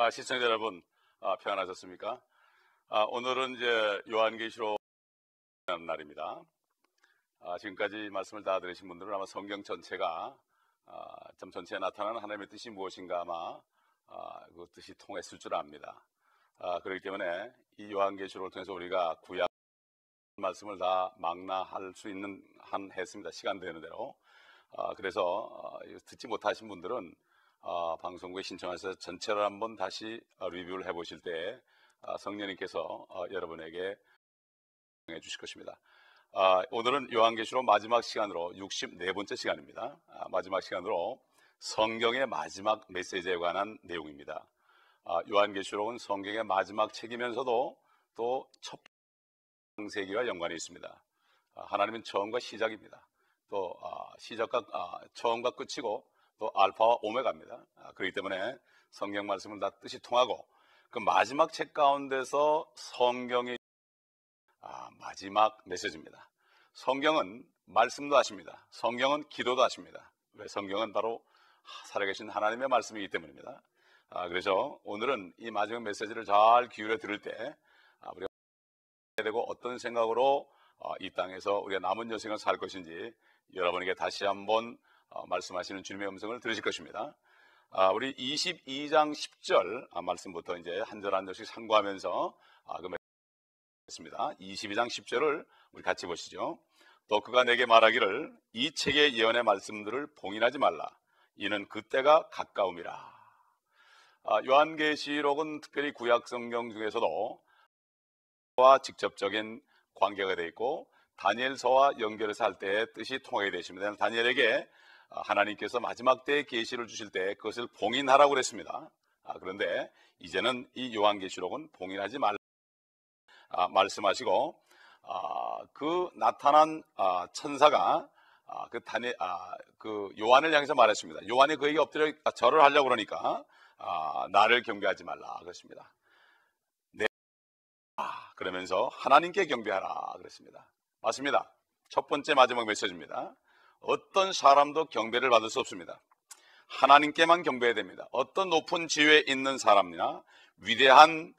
시청자 여러분, 평안하셨습니까? 오늘은 이제 요한계시록 날입니다. 지금까지 말씀을 다 들으신 분들은 아마 성경 전체가 전체에 나타나는 하나님의 뜻이 무엇인가 아마 그 뜻이 통했을 줄 압니다. 그렇기 때문에 이 요한계시록을 통해서 우리가 구약 말씀을 다 망라할 수 있는 한 했습니다. 시간 되는 대로. 그래서 듣지 못하신 분들은 방송국에 신청해서 전체를 한번 다시 리뷰를 해보실 때 성령님께서 여러분에게 해 주실 것입니다. 오늘은 요한계시록 마지막 시간으로 64번째 시간입니다. 마지막 시간으로 성경의 마지막 메시지에 관한 내용입니다. 요한계시록은 성경의 마지막 책이면서도 또 첫 창세기와 연관이 있습니다. 하나님은 처음과 시작입니다. 또 처음과 끝이고 또 알파와 오메가입니다. 그렇기 때문에 성경 말씀은 다 뜻이 통하고 그 마지막 책 가운데서 성경이 마지막 메시지입니다. 성경은 말씀도 하십니다. 성경은 기도도 하십니다. 왜? 성경은 바로 살아계신 하나님의 말씀이기 때문입니다. 그래서 오늘은 이 마지막 메시지를 잘 기울여 들을 때 우리가 되고 어떤 생각으로 이 땅에서 우리가 남은 여생을 살 것인지 여러분에게 다시 한번 말씀하시는 주님의 음성을 들으실 것입니다. 우리 22장 10절 말씀부터 이제 한 절 한 절씩 상고하면서 했습니다. 22장 10절을 우리 같이 보시죠. 또 그가 내게 말하기를 이 책의 예언의 말씀들을 봉인하지 말라. 이는 그때가 가까움이라. 요한계시록은 특별히 구약 성경 중에서도 와 직접적인 관계가 되어 있고 다니엘서와 연결해서 할 때 뜻이 통하게 되십니다. 다니엘에게 하나님께서 마지막 때의 계시를 주실 때 그것을 봉인하라고 그랬습니다. 그런데 이제는 이 요한계시록은 봉인하지 말라 말씀하시고 그 나타난 천사가 그 요한을 향해서 말했습니다. 요한이 그에게 엎드려 절을 하려고 그러니까 나를 경배하지 말라 그랬습니다. 그러면서 하나님께 경배하라 그랬습니다. 맞습니다. 첫 번째 마지막 메시지입니다. 어떤 사람도 경배를 받을 수 없습니다. 하나님께만 경배해야 됩니다. 어떤 높은 지위에 있는 사람이나 위대한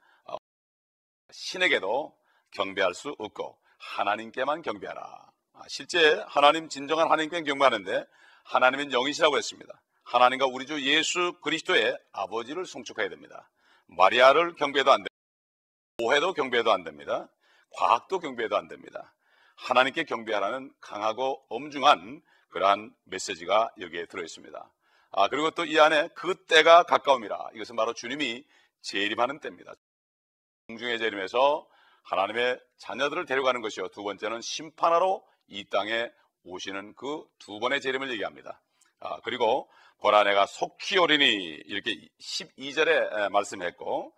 신에게도 경배할 수 없고 하나님께만 경배하라. 실제 하나님 진정한 하나님께 경배하는데 하나님은 영이시라고 했습니다. 하나님과 우리 주 예수 그리스도의 아버지를 송축해야 됩니다. 마리아를 경배해도 안 됩니다. 교회도 경배해도 안 됩니다. 과학도 경배해도 안 됩니다. 하나님께 경배하라는 강하고 엄중한 그러한 메시지가 여기에 들어있습니다. 그리고 또 이 안에 그 때가 가까움이라. 이것은 바로 주님이 재림하는 때입니다. 공중의 재림에서 하나님의 자녀들을 데려가는 것이요, 두 번째는 심판하러 이 땅에 오시는 그 두 번의 재림을 얘기합니다. 그리고 보라 내가 속히 오리니 이렇게 12절에 말씀했고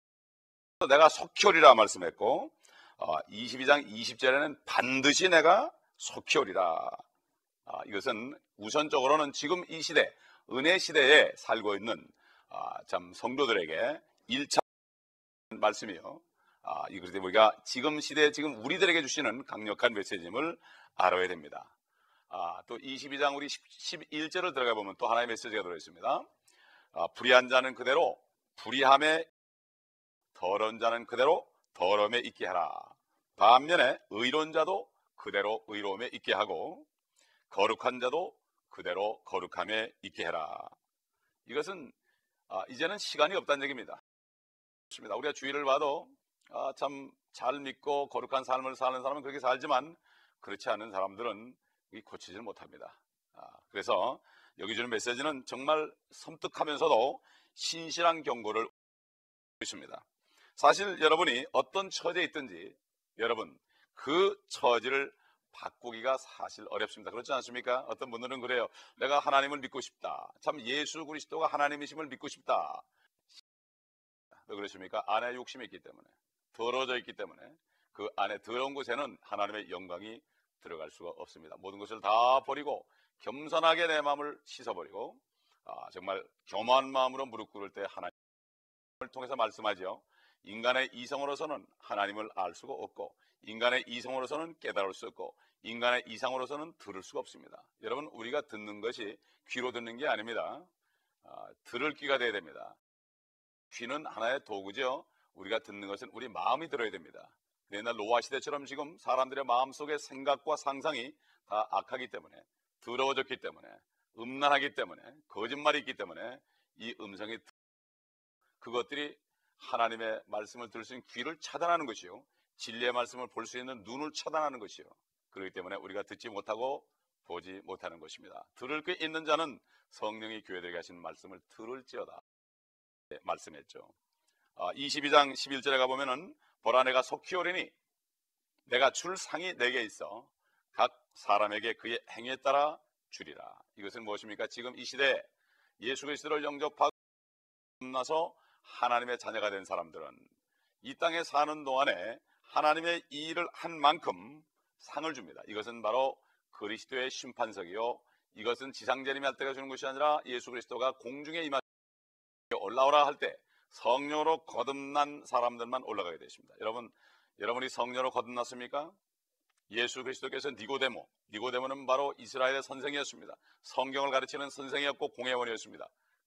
내가 속히 오리라 말씀했고 22장 20절에는 반드시 내가 속히 오리라. 이것은 우선적으로는 지금 이 시대 은혜 시대에 살고 있는 참 성도들에게 1차 말씀이요. 이것을 우리가 지금 시대에 지금 우리들에게 주시는 강력한 메시지임을 알아야 됩니다. 또 22장 우리 11절을 들어가 보면 또 하나의 메시지가 들어있습니다. 불의한 자는 그대로 불의함에 더러운 자는 그대로 더러움에 있게 하라. 반면에 의로운 자도 그대로 의로움에 있게 하고 거룩한 자도 그대로 거룩함에 있게 해라. 이것은 이제는 시간이 없다는 얘기입니다. 우리가 주위를 봐도 참 잘 믿고 거룩한 삶을 사는 사람은 그렇게 살지만 그렇지 않은 사람들은 고치질 못합니다. 그래서 여기 주는 메시지는 정말 섬뜩하면서도 신실한 경고를 있습니다. 사실 여러분이 어떤 처지에 있든지 여러분 그 처지를 바꾸기가 사실 어렵습니다. 그렇지 않습니까? 어떤 분들은 그래요. 내가 하나님을 믿고 싶다. 참 예수 그리스도가 하나님이심을 믿고 싶다. 왜 그러십니까? 안에 욕심이 있기 때문에, 더러워져 있기 때문에 그 안에 더러운 곳에는 하나님의 영광이 들어갈 수가 없습니다. 모든 것을 다 버리고 겸손하게 내 마음을 씻어버리고 정말 겸허한 마음으로 무릎 꿇을 때 하나님을 통해서 말씀하죠. 인간의 이성으로서는 하나님을 알 수가 없고 인간의 이성으로서는 깨달을 수 없고 인간의 이성으로서는 들을 수가 없습니다. 여러분 우리가 듣는 것이 귀로 듣는 게 아닙니다. 들을 귀가 돼야 됩니다. 귀는 하나의 도구죠. 우리가 듣는 것은 우리 마음이 들어야 됩니다. 옛날 노아 시대처럼 지금 사람들의 마음속의 생각과 상상이 다 악하기 때문에, 더러워졌기 때문에, 음란하기 때문에, 거짓말이 있기 때문에 이 음성이, 그것들이 하나님의 말씀을 들을 수 있는 귀를 차단하는 것이요, 진리의 말씀을 볼 수 있는 눈을 차단하는 것이요, 그렇기 때문에 우리가 듣지 못하고 보지 못하는 것입니다. 들을 게 있는 자는 성령이 교회들에게 하신 말씀을 들을지어다 말씀했죠. 22장 11절에 가보면은 보라 내가 속히 오리니 내가 줄 상이 내게 있어 각 사람에게 그의 행위에 따라 주리라. 이것은 무엇입니까? 지금 이 시대에 예수 그리스도를 영접하고 나서 하나님의 자녀가 된 사람들은 이 땅에 사는 동안에 하나님의 이 일을 한 만큼 상을 줍니다. 이것은 바로 그리스도의 심판석이요, 이것은 지상재림이 할 때가 주는 것이 아니라 예수 그리스도가 공중에 임하 올라오라 할 때 성령으로 거듭난 사람들만 올라가게 되십니다. 여러분이 성령으로 거듭났습니까? 예수 그리스도께서 니고데모는 바로 이스라엘의 선생이었습니다. 성경을 가르치는 선생이었고 공회원이었습니다.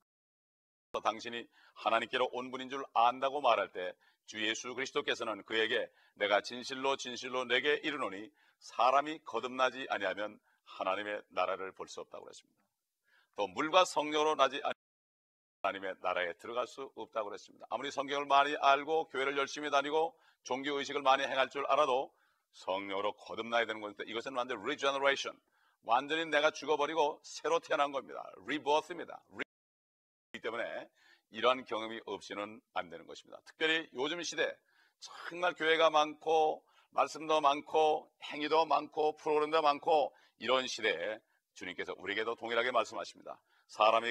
당신이 하나님께로 온 분인 줄 안다고 말할 때 주 예수 그리스도께서는 그에게 내가 진실로 내게 이르노니 사람이 거듭나지 아니하면 하나님의 나라를 볼 수 없다고 그랬습니다. 또 물과 성령으로 나지 하나님의 나라에 들어갈 수 없다고 그랬습니다. 아무리 성경을 많이 알고 교회를 열심히 다니고 종교의식을 많이 행할 줄 알아도 성령으로 거듭나야 되는 것인데, 이것은 완전 regeneration, 완전히 내가 죽어버리고 새로 태어난 겁니다. rebirth입니다. 그렇기 때문에 이러한 경험이 없이는 안 되는 것입니다. 특별히 요즘 시대 정말 교회가 많고 말씀도 많고 행위도 많고 프로그램도 많고 이런 시대에 주님께서 우리에게도 동일하게 말씀하십니다. 사람이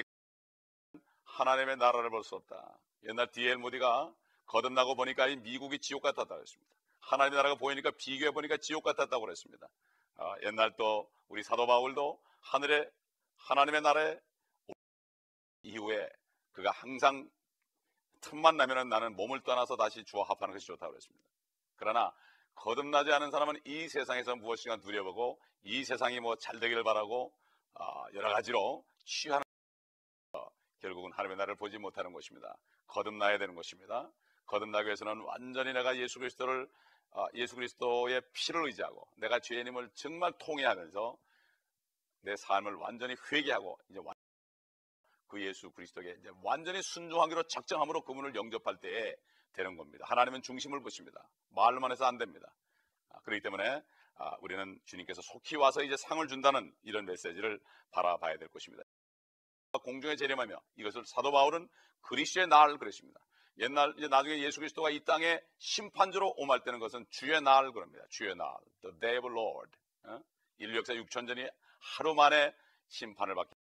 하나님의 나라를 볼 수 없다. 옛날 D.L. 모디가 거듭나고 보니까 이 미국이 지옥 같았다고 했습니다. 하나님의 나라가 보이니까 비교해 보니까 지옥 같았다고 그랬습니다. 옛날 또 우리 사도 바울도 하나님의 나라에 이후에 그가 항상 틈만 나면은 나는 몸을 떠나서 다시 주와 합하는 것이 좋다고 그랬습니다. 그러나 거듭나지 않은 사람은 이 세상에서 무엇인가 누려보고 이 세상이 뭐 잘 되기를 바라고 여러 가지로 취하는, 결국은 하나님의 나라를 보지 못하는 것입니다. 거듭나야 되는 것입니다. 거듭나기 위해서는 완전히 내가 예수 그리스도의 피를 의지하고 내가 죄인임을 정말 통회하면서 내 삶을 완전히 회개하고 이제 그 예수 그리스도에게 이제 완전히 순종하기로 작정함으로 그분을 영접할 때에 되는 겁니다. 하나님은 중심을 보십니다. 말로만 해서 안 됩니다. 그렇기 때문에 우리는 주님께서 속히 와서 이제 상을 준다는 이런 메시지를 바라봐야 될 것입니다. 공중에 재림하며, 이것을 사도 바울은 그리스도의 날 그랬습니다. 이제 나중에 예수 그리스도가 이 땅에 심판주로 오말 때는 것은 주의 날 그럽니다. 주의 날, the day of the Lord. 인류 역사 6천전이 하루 만에 심판을 받게.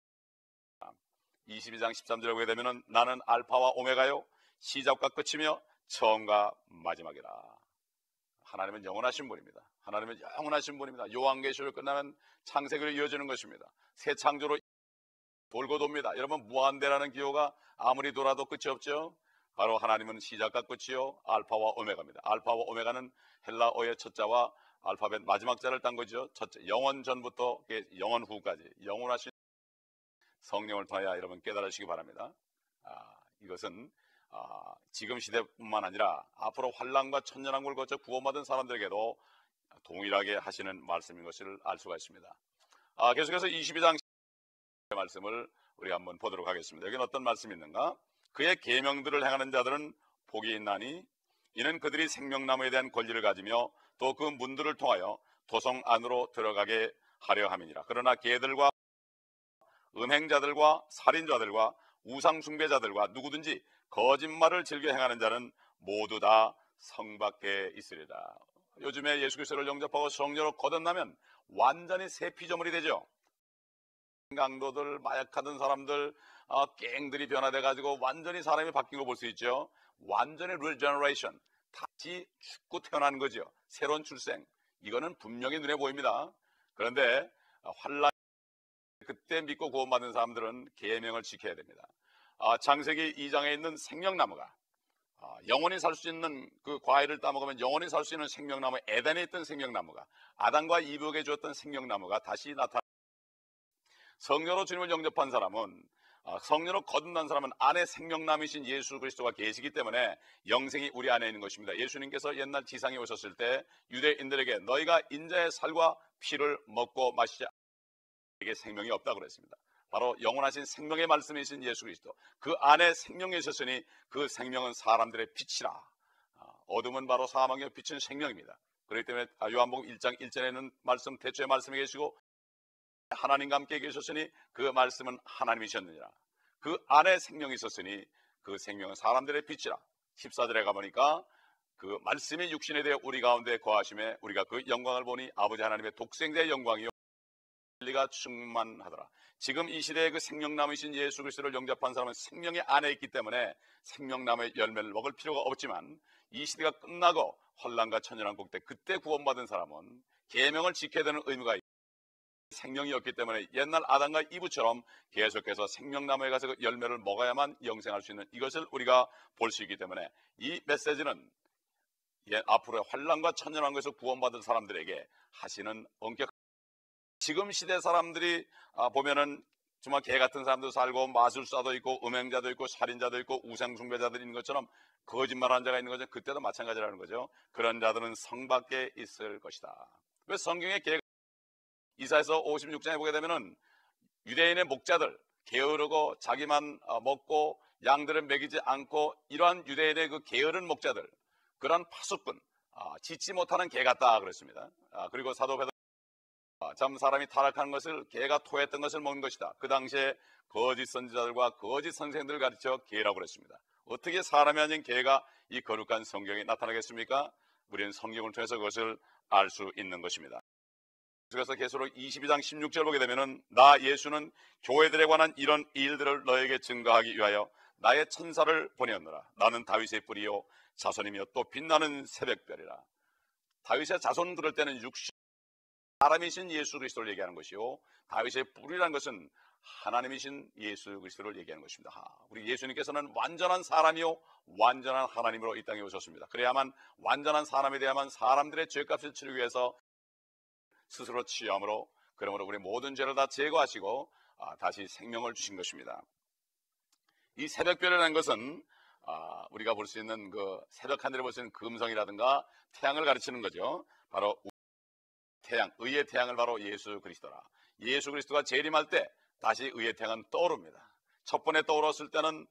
22장 13절에 보게 되면은 나는 알파와 오메가요 시작과 끝이며 처음과 마지막이라. 하나님은 영원하신 분입니다. 하나님은 영원하신 분입니다. 요한계시를 끝나면 창세기로 이어지는 것입니다. 새 창조로 돌고 돕니다. 여러분, 무한대라는 기호가 아무리 돌아도 끝이 없죠. 바로 하나님은 시작과 끝이요 알파와 오메가입니다. 알파와 오메가는 헬라어의 첫 자와 알파벳 마지막 자를 딴 거죠. 첫째, 영원 전부터 영원 후까지 영원하신 성령을 통하여 여러분 깨달으시기 바랍니다. 이것은 지금 시대뿐만 아니라 앞으로 환난과 천년왕국을 거쳐 구원받은 사람들에게도 동일하게 하시는 말씀인 것을 알 수가 있습니다. 계속해서 22장 말씀을 우리가 한번 보도록 하겠습니다. 여기는 어떤 말씀이 있는가? 그의 계명들을 행하는 자들은 복이 있나니 이는 그들이 생명나무에 대한 권리를 가지며 또 그 문들을 통하여 도성 안으로 들어가게 하려 함이니라. 그러나 개들과 음행자들과 살인자들과 우상숭배자들과 누구든지 거짓말을 즐겨 행하는 자는 모두 다 성 밖에 있으리라. 요즘에 예수 그리스도를 영접하고 성령으로 거듭나면 완전히 새 피조물이 되죠. 강도들, 마약하던 사람들, 갱들이 변화돼 가지고 완전히 사람이 바뀐 거 볼 수 있죠. 완전히 regeneration, 다시 죽고 태어난 거죠. 새로운 출생. 이거는 분명히 눈에 보입니다. 그런데 환란, 그때 믿고 구원받은 사람들은 계명을 지켜야 됩니다. 창세기 2장에 있는 생명나무가 영원히 살 수 있는 그 과일을 따먹으면 영원히 살 수 있는 생명나무, 에덴에 있던 생명나무가, 아담과 이브에게 주었던 생명나무가 다시 나타나. 성령으로 주님을 영접한 사람은 성령으로 거듭난 사람은 안에 생명남이신 예수 그리스도가 계시기 때문에 영생이 우리 안에 있는 것입니다. 예수님께서 옛날 지상에 오셨을 때 유대인들에게 너희가 인자의 살과 피를 먹고 마시지 않게 생명이 없다고 그랬습니다. 바로 영원하신 생명의 말씀이신 예수 그리스도, 그 안에 생명이 있었으니 그 생명은 사람들의 빛이라. 어둠은 바로 사망의 빛은 생명입니다. 그렇기 때문에 요한복음 1장 1절에는 말씀 태초에 말씀이 계시고 하나님과 함께 계셨으니 그 말씀은 하나님이셨느니라. 그 안에 생명이 있었으니 그 생명은 사람들의 빛이라. 14절에 가보니까 그 말씀이 육신에 대해 우리 가운데 거하심에 우리가 그 영광을 보니 아버지 하나님의 독생자의 영광이요 진리가 충만하더라. 지금 이 시대에 그 생명나무이신 예수 그리스도를 영접한 사람은 생명이 안에 있기 때문에 생명나무의 열매를 먹을 필요가 없지만 이 시대가 끝나고 환난과 천연왕국 때 그때 구원받은 사람은 계명을 지켜야 되는 의무가 있고 생명이 없기 때문에 옛날 아담과 이브처럼 계속해서 생명나무에 가서 그 열매를 먹어야만 영생할 수 있는 이것을 우리가 볼 수 있기 때문에 이 메시지는 앞으로의 환난과 천연왕국에서 구원받은 사람들에게 하시는 엄격. 지금 시대 사람들이 보면은 정말 개 같은 사람도 살고 마술사도 있고 음행자도 있고 살인자도 있고 우상숭배자들이 있는 것처럼 거짓말하는 자가 있는 거죠. 그때도 마찬가지라는 거죠. 그런 자들은 성 밖에 있을 것이다. 왜 성경에 이사야서 56장에 보게 되면은 유대인의 목자들 게으르고 자기만 먹고 양들은 먹이지 않고 이러한 유대인의 그 게으른 목자들, 그러한 파수꾼, 짖지 못하는 개 같다 그랬습니다. 그리고 사도 베드로 참 사람이 타락한 것을 개가 토했던 것을 먹는 것이다. 그 당시에 거짓 선지자들과 거짓 선생들을 가르쳐 개라고 그랬습니다. 어떻게 사람이 아닌 개가 이 거룩한 성경에 나타나겠습니까? 우리는 성경을 통해서 그것을 알 수 있는 것입니다. 그래서 계시록 22장 16절 보게 되면은 나 예수는 교회들에 관한 이런 일들을 너에게 증거하기 위하여 나의 천사를 보내었노라. 나는 다윗의 뿌리요 자손이며 또 빛나는 새벽별이라. 다윗의 자손 그럴 때는 사람이신 예수 그리스도를 얘기하는 것이요 다윗의 뿌리라는 것은 하나님이신 예수 그리스도를 얘기하는 것입니다. 우리 예수님께서는 완전한 사람이요 완전한 하나님으로 이 땅에 오셨습니다. 그래야만 완전한 사람에 대하면 사람들의 죄값을 치르기 위해서 스스로 취함으로 그러므로 우리 모든 죄를 다 제거하시고 다시 생명을 주신 것입니다. 이 새벽별이라는 것은 우리가 볼 수 있는 그 새벽 하늘에 볼 수 있는 금성이라든가 태양을 가르치는 거죠. 바로 태양, 의의 태양을 바로 예수 그리스도라. 예수 그리스도가 재림할 때 다시 의의 태양은 떠오릅니다. 첫 번에 떠올랐을 때는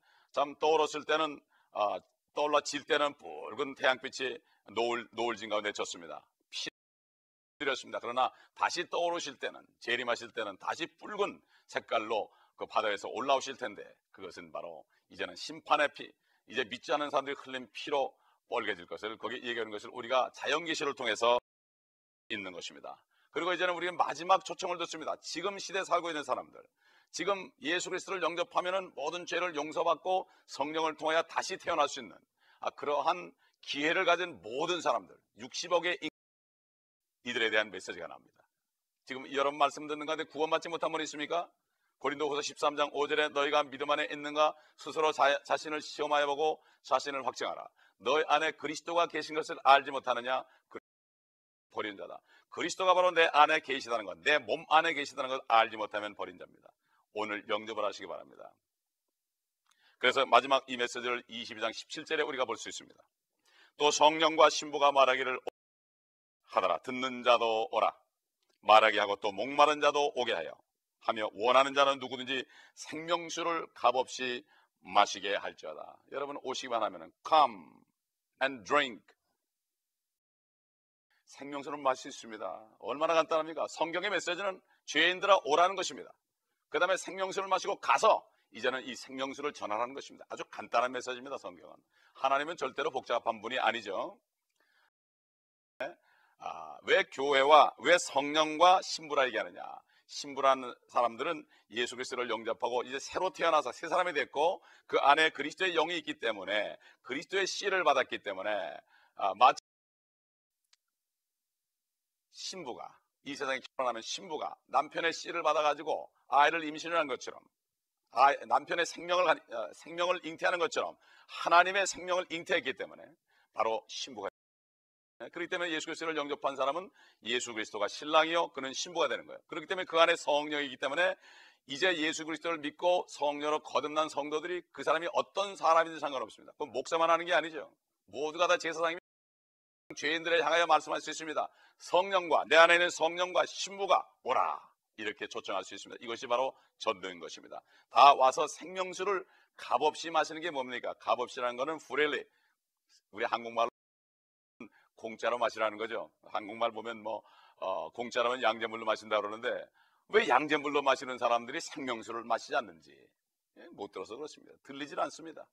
떠올라질 때는 붉은 태양빛이 노을진 가운데 졌습니다. 드렸습니다. 그러나 다시 떠오르실 때는 재림하실 때는 다시 붉은 색깔로 그 바다에서 올라오실 텐데 그것은 바로 이제는 심판의 피, 이제 믿지 않는 사람들이 흘린 피로 뻘개질 것을 거기 얘기하는 것을 우리가 자연계시를 통해서 있는 것입니다. 그리고 이제는 우리는 마지막 초청을 듣습니다. 지금 시대에 살고 있는 사람들, 지금 예수 그리스도를 영접하면은 모든 죄를 용서받고 성령을 통하여 다시 태어날 수 있는 그러한 기회를 가진 모든 사람들, 60억의 이들에 대한 메시지가 나옵니다. 지금 여러분 말씀 듣는 가운데 구원받지 못한 분 있습니까? 고린도후서 13장 5절에 너희가 믿음 안에 있는가 스스로 자신을 시험하여 보고 자신을 확증하라. 너희 안에 그리스도가 계신 것을 알지 못하느냐? 버린 자다. 그리스도가 바로 내 안에 계시다는 것, 내 몸 안에 계시다는 것 알지 못하면 버린 자입니다. 오늘 영접을 하시기 바랍니다. 그래서 마지막 이 메시지를 22장 17절에 우리가 볼 수 있습니다. 또 성령과 신부가 말하기를 하더라. 듣는 자도 오라. 말하게 하고 또 목마른 자도 오게 하며 원하는 자는 누구든지 생명수를 값없이 마시게 할지어다. 여러분 오시기만 하면 come and drink. 생명수를 마실 수 있습니다. 얼마나 간단합니까? 성경의 메시지는 죄인들아 오라는 것입니다. 그 다음에 생명수를 마시고 가서 이제는 이 생명수를 전하라는 것입니다. 아주 간단한 메시지입니다. 성경은. 하나님은 절대로 복잡한 분이 아니죠. 왜 교회와 왜 성령과 신부라 얘기하느냐? 신부라는 사람들은 예수 그리스도를 영접하고 이제 새로 태어나서 새 사람이 됐고 그 안에 그리스도의 영이 있기 때문에 그리스도의 씨를 받았기 때문에 마치 신부가 이 세상에 결혼하면 신부가 남편의 씨를 받아가지고 아이를 임신을 한 것처럼 남편의 생명을 잉태하는 것처럼 하나님의 생명을 잉태했기 때문에 바로 신부가 그렇기 때문에 예수 그리스도를 영접한 사람은 예수 그리스도가 신랑이요 그는 신부가 되는 거예요. 그렇기 때문에 그 안에 성령이기 때문에 이제 예수 그리스도를 믿고 성령으로 거듭난 성도들이 그 사람이 어떤 사람인지 상관없습니다. 그건 목사만 하는 게 아니죠. 모두가 다 제사장이면 죄인들을 향하여 말씀할 수 있습니다. 성령과 내 안에 있는 성령과 신부가 오라 이렇게 초청할 수 있습니다. 이것이 바로 전도인 것입니다. 다 와서 생명수를 값없이 마시는 게 뭡니까? 값없이라는 것은 freely, 우리 한국말로 공짜로 마시라는 거죠. 한국말 보면 공짜라면 양잿물로 마신다 그러는데 왜 양잿물로 마시는 사람들이 생명수를 마시지 않는지 못 들어서 그렇습니다. 들리질 않습니다.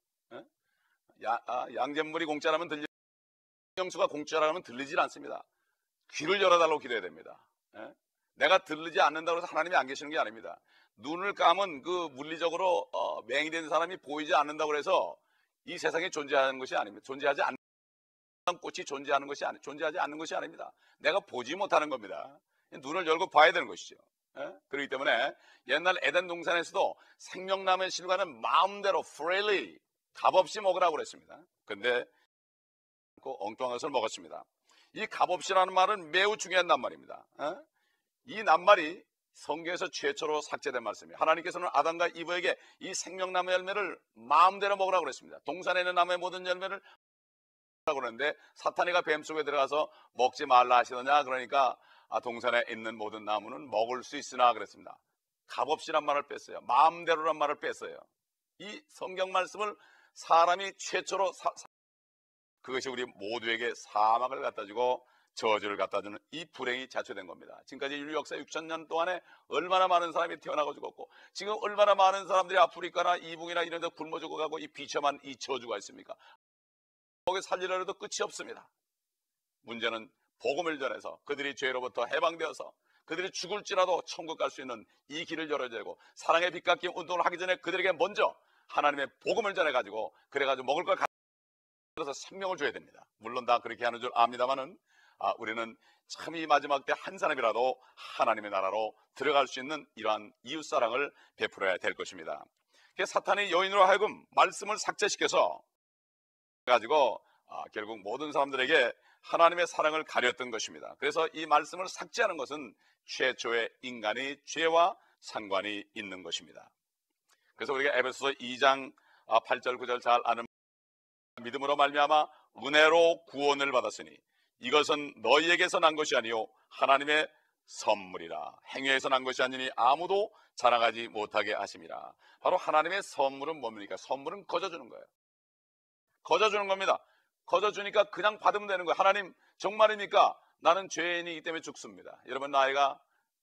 양잿물이 공짜라면 생명수가 공짜라면 들리질 않습니다. 귀를 열어달라고 기도해야 됩니다. 내가 들리지 않는다고 해서 하나님이 안 계시는 게 아닙니다. 눈을 감은 그 물리적으로 맹이된 사람이 보이지 않는다고 해서 이 세상에 존재하는 것이 아닙니다. 존재하지 않는 꽃이 존재하지 않는 것이 아닙니다. 내가 보지 못하는 겁니다. 눈을 열고 봐야 되는 것이죠. 그렇기 때문에 옛날 에덴 동산에서도 생명나무의 실과는 마음대로 freely 값없이 먹으라고 그랬습니다. 근데 그 엉뚱한 것을 먹었습니다. 이 값없이라는 말은 매우 중요한 낱말입니다. 이 낱말이 성경에서 최초로 삭제된 말씀이에요. 하나님께서는 아담과 이브에게 이 생명나무 열매를 마음대로 먹으라고 그랬습니다. 동산에 있는 나무의 모든 열매를 먹으라고 그러는데 사탄이가 뱀 속에 들어가서 먹지 말라 하시더냐. 그러니까 동산에 있는 모든 나무는 먹을 수 있으나 그랬습니다. 값없이란 말을 뺐어요. 마음대로란 말을 뺐어요. 이 성경 말씀을 사람이 최초로 그것이 우리 모두에게 사막을 갖다주고 저주를 갖다주는 이 불행이 자초된 겁니다. 지금까지 인류 역사 6,000년 동안에 얼마나 많은 사람이 태어나고 죽었고 지금 얼마나 많은 사람들이 아프리카나 이북이나 이런 데 굶어 죽어가고 이 비참한 이 저주가 있습니까? 거기 살리려 해도 끝이 없습니다. 문제는 복음을 전해서 그들이 죄로부터 해방되어서 그들이 죽을지라도 천국 갈 수 있는 이 길을 열어야 되고 사랑의 빛깎이 운동을 하기 전에 그들에게 먼저 하나님의 복음을 전해가지고 그래가지고 먹을 걸 가져서 생명을 줘야 됩니다. 물론 다 그렇게 하는 줄 압니다만은 우리는 참 이 마지막 때 한 사람이라도 하나님의 나라로 들어갈 수 있는 이러한 이웃사랑을 베풀어야 될 것입니다. 사탄이 여인으로 하여금 말씀을 삭제시켜서 가지고 결국 모든 사람들에게 하나님의 사랑을 가렸던 것입니다. 그래서 이 말씀을 삭제하는 것은 최초의 인간의 죄와 상관이 있는 것입니다. 그래서 우리가 에베소서 2장 8절 9절 잘 아는 믿음으로 말미암아 은혜로 구원을 받았으니 이것은 너희에게서 난 것이 아니요 하나님의 선물이라. 행위에서 난 것이 아니니 아무도 자랑하지 못하게 하심이라. 바로 하나님의 선물은 뭡니까? 선물은 거저주는 거예요. 거저주는 겁니다. 거저주니까 그냥 받으면 되는 거예요. 하나님 정말입니까? 나는 죄인이기 때문에 죽습니다. 여러분 나이가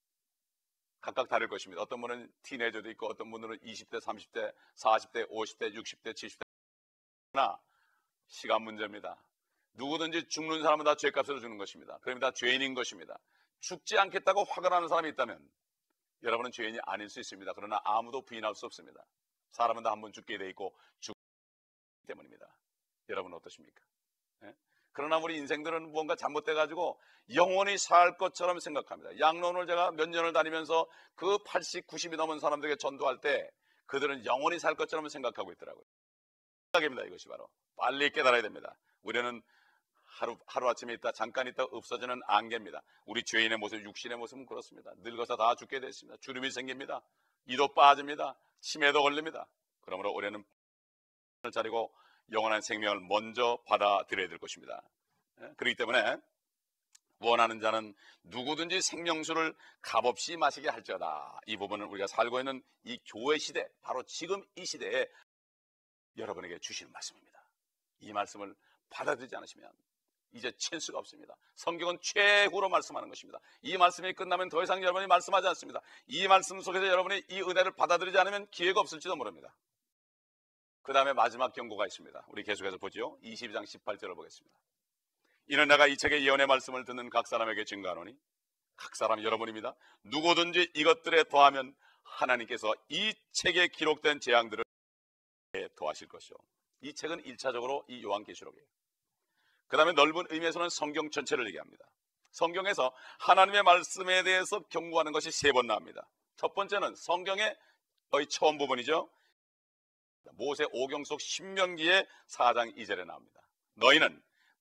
각각 다를 것입니다. 어떤 분은 티네이저도 있고 어떤 분들은 20대, 30대, 40대, 50대, 60대, 70대 나 시간 문제입니다. 누구든지 죽는 사람은 다 죄값으로 주는 것입니다. 그러면 다 죄인인 것입니다. 죽지 않겠다고 화가 나는 사람이 있다면 여러분은 죄인이 아닐 수 있습니다. 그러나 아무도 부인할 수 없습니다. 사람은 다 한 번 죽게 돼 있고 죽기 때문입니다. 여러분은 어떠십니까? 그러나 우리 인생들은 무언가 잘못돼가지고 영원히 살 것처럼 생각합니다. 양론을 제가 몇 년을 다니면서 그 80, 90이 넘은 사람들에게 전도할 때 그들은 영원히 살 것처럼 생각하고 있더라고요. 생각입니다. 이것이 바로 빨리 깨달아야 됩니다. 우리는 하루아침에 있다 잠깐 있다 없어지는 안개입니다. 우리 죄인의 모습, 육신의 모습은 그렇습니다. 늙어서 다 죽게 됐습니다. 주름이 생깁니다. 이도 빠집니다. 치매도 걸립니다. 그러므로 우리는 차리고 영원한 생명을 먼저 받아들여야 될 것입니다. 그렇기 때문에 원하는 자는 누구든지 생명수를 값없이 마시게 할지어다. 이 부분은 우리가 살고 있는 이 교회 시대, 바로 지금 이 시대에 여러분에게 주시는 말씀입니다. 이 말씀을 받아들이지 않으시면 이제 칠 수가 없습니다. 성경은 최후로 말씀하는 것입니다. 이 말씀이 끝나면 더 이상 여러분이 말씀하지 않습니다. 이 말씀 속에서 여러분이 이 은혜를 받아들이지 않으면 기회가 없을지도 모릅니다. 그 다음에 마지막 경고가 있습니다. 우리 계속해서 보죠. 22장 18절을 보겠습니다. 이는 내가 이 책의 예언의 말씀을 듣는 각 사람에게 증거하노니, 각 사람 여러분입니다. 누구든지 이것들에 더하면 하나님께서 이 책에 기록된 재앙들을 더하실 것이요. 이 책은 1차적으로 이 요한계시록이에요. 그 다음에 넓은 의미에서는 성경 전체를 얘기합니다. 성경에서 하나님의 말씀에 대해서 경고하는 것이 3번 나옵니다. 첫 번째는 성경의 거의 처음 부분이죠. 모세 오경 속 신명기의 4장 2절에 나옵니다. 너희는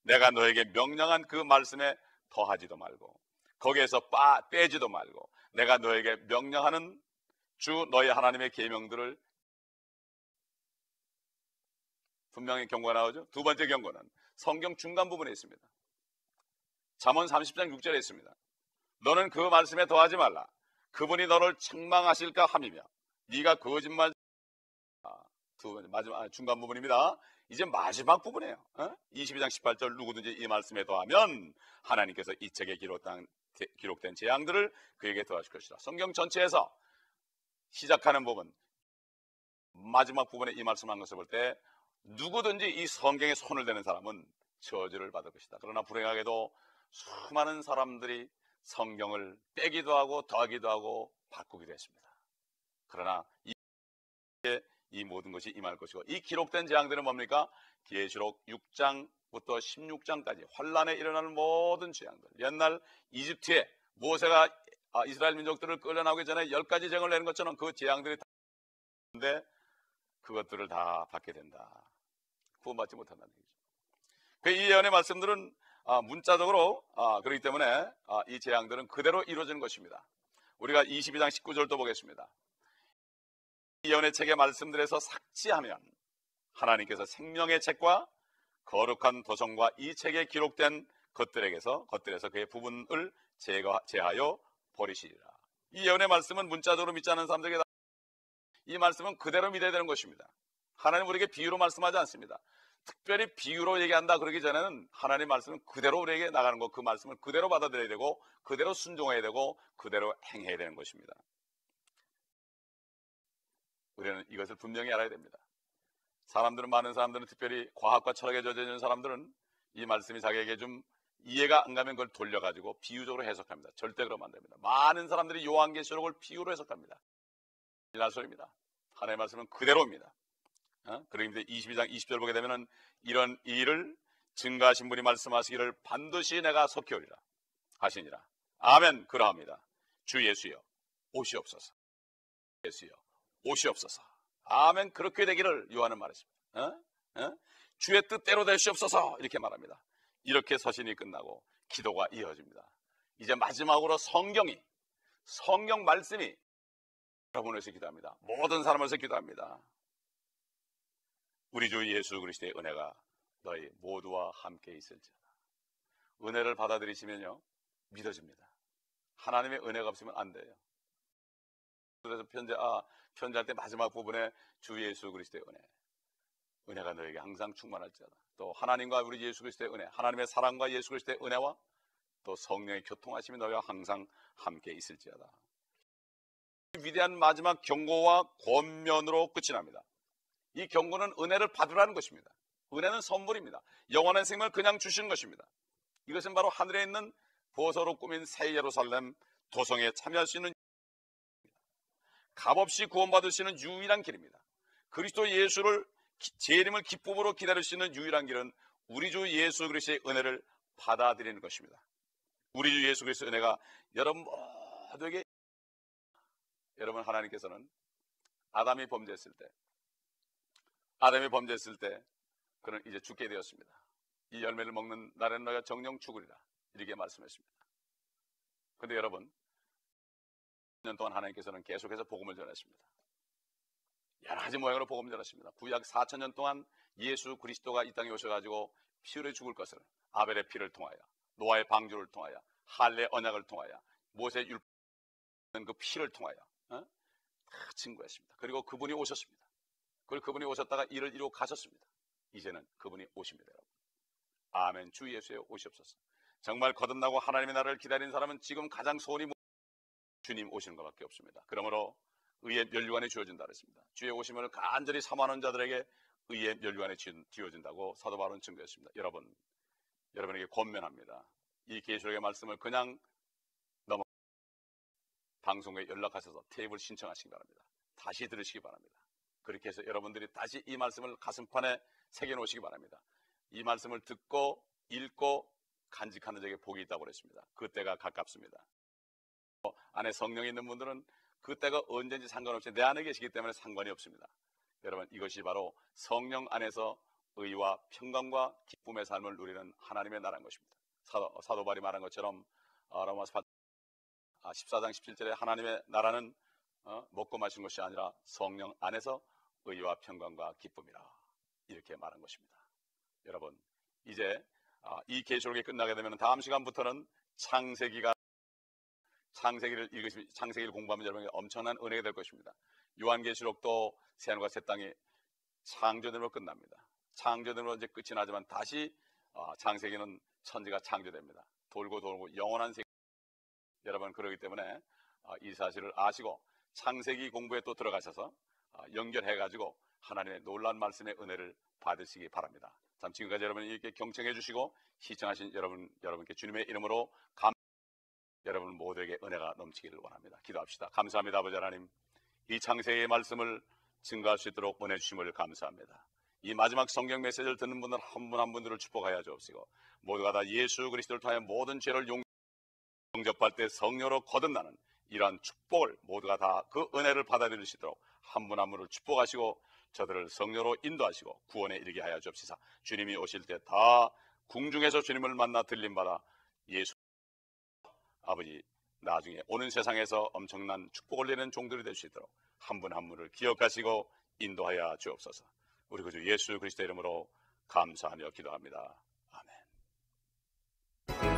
내가 너에게 명령한 그 말씀에 더하지도 말고 거기에서 빼지도 말고 내가 너에게 명령하는 주 너희 하나님의 계명들을 분명히 경고가 나오죠. 두 번째 경고는 성경 중간 부분에 있습니다. 잠언 30장 6절에 있습니다. 너는 그 말씀에 더하지 말라. 그분이 너를 책망하실까 함이며 네가 거짓말. 두 번째 마지막 중간 부분입니다. 이제 마지막 부분이에요. 22장 18절 누구든지 이 말씀에 더하면 하나님께서 이 책에 기록된 재앙들을 그에게 더하실 것이다. 성경 전체에서 시작하는 부분 마지막 부분에 이 말씀한 것을 볼 때 누구든지 이 성경에 손을 대는 사람은 저주를 받을 것이다. 그러나 불행하게도 수많은 사람들이 성경을 빼기도 하고 더하기도 하고 바꾸기도 했습니다. 그러나 이 모든 것이 임할 것이고 이 기록된 재앙들은 뭡니까? 계시록 6장부터 16장까지 환란에 일어나는 모든 재앙들. 옛날 이집트에 모세가 이스라엘 민족들을 끌어나오기 전에 10가지 재앙을 내는 것처럼 그 재앙들이 다 있는데 그것들을 다 받게 된다. 구원받지 못한다는 얘기죠. 이 예언의 말씀들은 문자적으로 그렇기 때문에 이 재앙들은 그대로 이루어지는 것입니다. 우리가 22장 19절도 보겠습니다. 이 예언의 책의 말씀들에서 삭제하면 하나님께서 생명의 책과 거룩한 도성과 이 책에 기록된 것들에서 그의 부분을 제하여 버리시리라. 이 예언의 말씀은 문자적으로 믿지 않는 사람들에게 이 말씀은 그대로 믿어야 되는 것입니다. 하나님 우리에게 비유로 말씀하지 않습니다. 특별히 비유로 얘기한다 그러기 전에는 하나님의 말씀은 그대로 우리에게 나가는 것, 그 말씀을 그대로 받아들여야 되고 그대로 순종해야 되고 그대로 행해야 되는 것입니다. 우리는 이것을 분명히 알아야 됩니다. 많은 사람들은 특별히 과학과 철학에 젖어 있는 사람들은 이 말씀이 자기에게 좀 이해가 안 가면 그걸 돌려가지고 비유적으로 해석합니다. 절대 그러면 안 됩니다. 많은 사람들이 요한계시록을 비유로 해석합니다. 이날 소리입니다. 하나님의 말씀은 그대로입니다. 그런데 22장 20절 보게 되면 이런 일을 증거하신 분이 말씀하시기를 반드시 내가 속히오리라 하시니라. 아멘. 그러합니다. 주 예수여 오시옵소서. 예수여 오시옵소서. 아멘. 그렇게 되기를 요한은 말했습니다. 주의 뜻대로 되시옵소서 이렇게 말합니다. 이렇게 서신이 끝나고 기도가 이어집니다. 이제 마지막으로 성경 말씀이 여러분을 위해서 기도합니다. 모든 사람을 위해서 기도합니다. 우리 주 예수 그리스도의 은혜가 너희 모두와 함께 있을지어다. 은혜를 받아들이시면요 믿어집니다. 하나님의 은혜가 없으면 안 돼요. 그래서 편지할 때 마지막 부분에 주 예수 그리스도의 은혜가 너에게 항상 충만할지어다. 또 하나님과 우리 예수 그리스도의 은혜, 하나님의 사랑과 예수 그리스도의 은혜와 또 성령의 교통하심이 너희와 항상 함께 있을지어다. 위대한 마지막 경고와 권면으로 끝이 납니다. 이 경고는 은혜를 받으라는 것입니다. 은혜는 선물입니다. 영원한 생명을 그냥 주시는 것입니다. 이것은 바로 하늘에 있는 보석으로 꾸민 새 예루살렘 도성에 참여할 수 있는 값없이 구원받을 수 있는 유일한 길입니다. 그리스도 예수를 재림을 기쁨으로 기다릴 수 있는 유일한 길은 우리 주 예수 그리스도의 은혜를 받아들이는 것입니다. 우리 주 예수 그리스도의 은혜가 여러분 모두에게 여러분 하나님께서는 아담이 범죄했을 때 그는 이제 죽게 되었습니다. 이 열매를 먹는 날에는 너희가 정령 죽으리라 이렇게 말씀했습니다. 그런데 여러분 4년 동안 하나님께서는 계속해서 복음을 전했습니다. 여러 가지 모양으로 복음을 전했습니다. 구약 4,000년 동안 예수 그리스도가 이 땅에 오셔가지고 피 흘려 죽을 것을 아벨의 피를 통하여 노아의 방주를 통하여 할례 언약을 통하여 모세의 율법 그 피를 통하여 다 증거했습니다. 그리고 그분이 오셨습니다. 그리고 그분이 오셨다가 일을 이루고 가셨습니다. 이제는 그분이 오십니다. 여러분. 아멘. 주 예수에 오시옵소서. 정말 거듭나고 하나님의 나라를 기다리는 사람은 지금 가장 소원이 주님 오시는 것밖에 없습니다. 그러므로 의의 면류관이 주어진다 그랬습니다. 주의 오심을 간절히 사모하는 자들에게 의의 면류관이 주어진다고 사도 바울은 증거했습니다. 여러분에게 권면합니다. 이 계시록의 말씀을 그냥 방송국에 연락하셔서 테이프를 신청하시기 바랍니다. 다시 들으시기 바랍니다. 그렇게 해서 여러분들이 다시 이 말씀을 가슴판에 새겨놓으시기 바랍니다. 이 말씀을 듣고 읽고 간직하는 자에게 복이 있다고 그랬습니다. 그때가 가깝습니다. 안에 성령이 있는 분들은 그때가 언제인지 상관없이 내 안에 계시기 때문에 상관이 없습니다. 여러분 이것이 바로 성령 안에서 의와 평강과 기쁨의 삶을 누리는 하나님의 나라인 것입니다. 사도 바울이 말한 것처럼 로마서 14장 17절에 하나님의 나라는 먹고 마시는 것이 아니라 성령 안에서 의와 평강과 기쁨이라 이렇게 말한 것입니다. 여러분, 이제 이 계시록이 끝나게 되면 다음 시간부터는 창세기를 읽으시면, 창세기를 공부하면 여러분에게 엄청난 은혜가 될 것입니다. 요한계시록도 새하늘과 새 땅이 창조됨으로 끝납니다. 창조됨으로 이제 끝이 나지만 다시 창세기는 천지가 창조됩니다. 돌고 돌고 영원한 세계. 여러분, 그러기 때문에 이 사실을 아시고 창세기 공부에 또 들어가셔서 연결해가지고 하나님의 놀라운 말씀의 은혜를 받으시기 바랍니다. 참, 지금까지 여러분이 이렇게 경청해 주시고 시청하신 여러분께 주님의 이름으로 여러분 모두에게 은혜가 넘치기를 원합니다. 기도합시다. 감사합니다. 아버지 하나님, 이 창세기의 말씀을 증거할 수 있도록 보내주심을 감사합니다. 이 마지막 성경 메시지를 듣는 분들 한 분 한 분들을 축복하여 주옵시고, 모두가 다 예수 그리스도를 통하여 모든 죄를 용접할 때 성령으로 거듭나는 이러한 축복을 모두가 다 그 은혜를 받아들일 수 있도록 한 분 한 분을 축복하시고 저들을 성령으로 인도하시고 구원에 이르게 하여 주옵시사. 주님이 오실 때 다 궁중에서 주님을 만나 들림받아 예수 아버지 나중에 오는 세상에서 엄청난 축복을 내는 종들이 될 수 있도록 한 분 한 분을 기억하시고 인도하여 주옵소서. 우리 구주 예수 그리스도 이름으로 감사하며 기도합니다. 아멘.